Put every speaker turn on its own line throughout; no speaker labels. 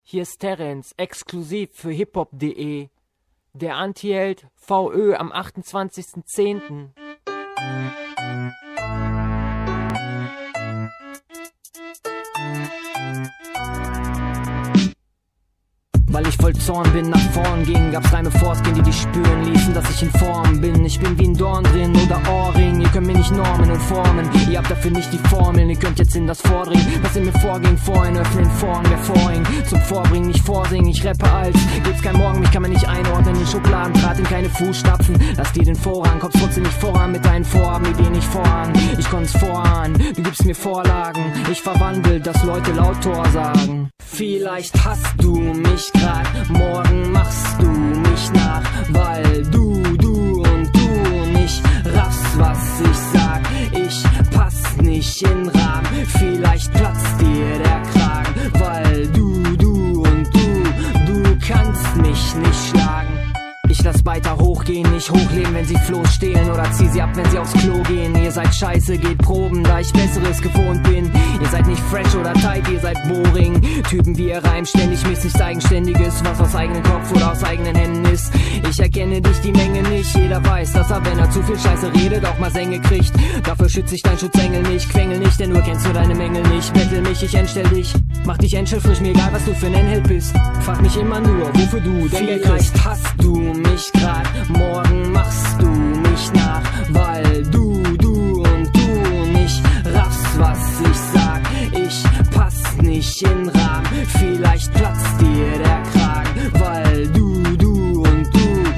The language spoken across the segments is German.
Hier ist Terence, exklusiv für hiphop.de. Der Antiheld VÖ am 28.10. Weil ich voll Zorn bin, nach vorn ging, gab's Reime fortgehen, die dich spüren ließen, dass ich in Form bin. Ich bin wie ein Dorn drin oder Ohrring, ihr könnt mir nicht Normen und Formen, ihr habt dafür nicht die Formeln, ihr könnt jetzt in das vordringen, was in mir vorging, vorhin öffnen, vorn, wer vorhing, zum Vorbringen, nicht vorsingen, ich rappe als, gibt's kein Morgen, mich kann man nicht einordnen, in Schubladen, trat in keine Fußstapfen, lass dir den Vorrang, kommst trotzdem nicht voran mit deinen Vorhaben, Ideen nicht voran, ich konnt's voran, du gibst mir Vorlagen, ich verwandel, dass Leute laut Tor sagen. Vielleicht hasst du mich grad, morgen machst du mich nach, weil du und du nicht raffst, was ich sag. Ich pass nicht in Rahmen, vielleicht platzt dir der Kragen, weil du und du kannst mich nicht schlagen. Ich lass weiter hochgehen, nicht hochleben, wenn sie Floh stehlen oder zieh sie ab, wenn sie aufs Klo gehen. Ihr seid scheiße, geht proben, da ich Besseres gewohnt bin. Ihr seid nicht fresh oder tight, ihr seid boring. Typen wie ihr reimt ständig, misst nichts Eigenständiges, was aus eigenem Kopf oder aus eigenen Händen ist. Ich erkenne dich, die Menge nicht, jeder weiß, dass er, wenn er zu viel Scheiße redet, auch mal Sänge kriegt. Dafür schützt sich dein Schutzengel nicht, quengel nicht, denn du kennst nur deine Mängel nicht. Bettel mich, ich entstell dich, mach dich endschellfrisch, mir egal, was du für ein Endheld bist. Frag mich immer nur, wofür du dein Geld kriegst. Vielleicht hast du mich grad, morgen machst du mich nach, weil du und du nicht raffst, was ich sag. Ich pass nicht in Rahmen, vielleicht platzt dir der Kragen, weil du und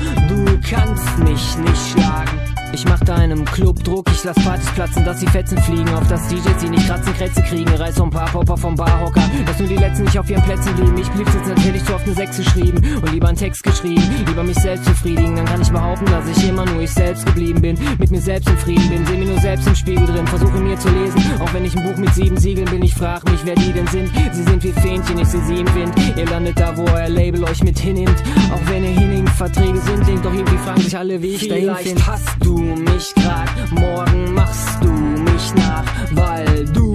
du kannst mich nicht schlagen. Ich mach deinem Club Druck, ich lass Partys platzen, dass die Fetzen fliegen, auf das DJs sie nicht kratzen, Krätze kriegen, reiß so ein paar Popper vom Barhocker, dass nur die Letzten nicht auf ihren Plätzen blieben. Ich blieb jetzt natürlich zu oft eine 6 geschrieben und lieber einen Text geschrieben, lieber mich selbst befriedigen, dann kann ich behaupten, dass ich immer nur ich selbst geblieben bin, mit mir selbst im Frieden bin, seh mir nur selbst im Spiegel drin, versuche mir zu lesen, auch wenn ich ein Buch mit 7 Siegeln bin, ich frag mich, wer die denn sind, sie sind wie Fähnchen, ich seh sie im Wind, ihr landet da, wo euer Label euch mit hinnimmt, auch wenn ihr hinningt, Verträge sind linkt, doch irgendwie fragen sich alle, wie ich dahin find. Hast du mich grad, morgen machst du mich nach, weil du